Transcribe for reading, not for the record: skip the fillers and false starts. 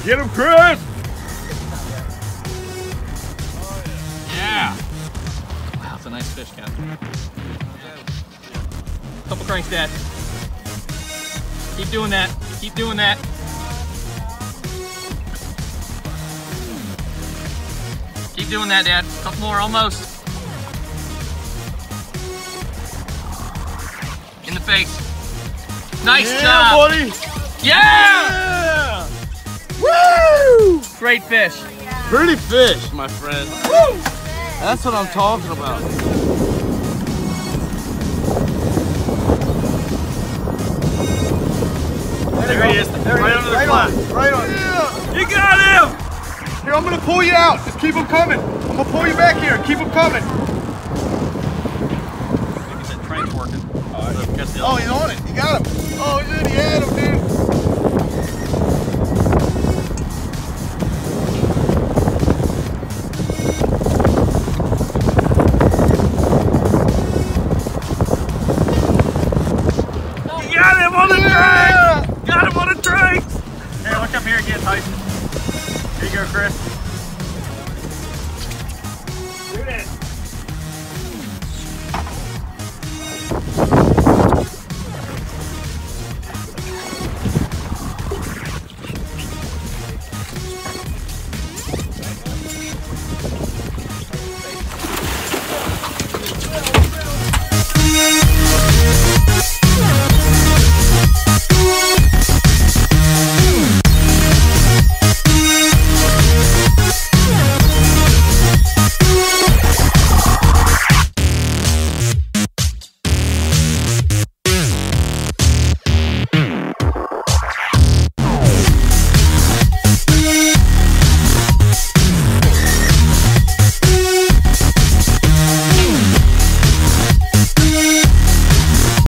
Get him, Chris! Yeah! Wow, that's a nice fish, Captain. Couple cranks, Dad. Keep doing that. Keep doing that. Keep doing that, Dad. Couple more, almost. In the face. Nice job, buddy! Yeah! Woo! Great fish. Pretty fish, my friend. Woo! That's what I'm talking about. There he is. Right under the flat. Right on. Yeah. You got him! Here, I'm gonna pull you out. Just keep them coming. I'm gonna pull you back here. Keep them coming. Maybe that crank's working. Oh, he's on it. You got him. Oh, dude, he had him, dude. Got him on the drink! Got him on the drink! Here, look up here again, Tyson. Here you go, Chris.